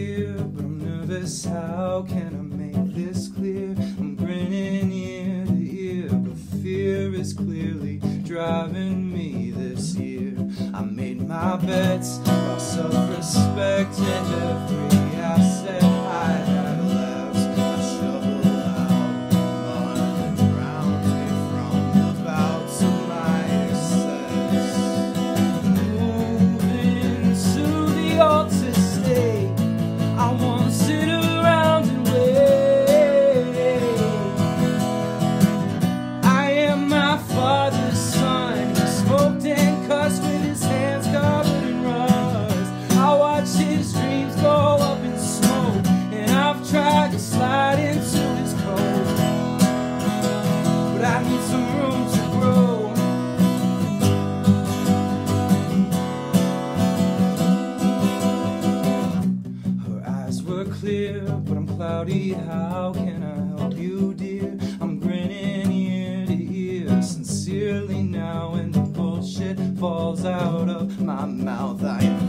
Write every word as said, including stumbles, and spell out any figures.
here, but I'm nervous. How can I make this clear? I'm grinning ear to ear, but fear is clearly driving me this year. I made my bets, lost self-respect, and every asset I had elapsed. I shovel out mud and drowned me from the bouts of my excess. Moving to the altar state, I won't sit around and wait. I am my father's son. He smoked and cussed with his hands covered in rust. I watch his dreams go up in smoke, and I've tried to slide into his coat, but I need some room to grow. Her eyes were clear, but I'm cloudy. How can I help you, dear? I'm grinning ear to ear, sincerely now, and the bullshit falls out of my mouth. I am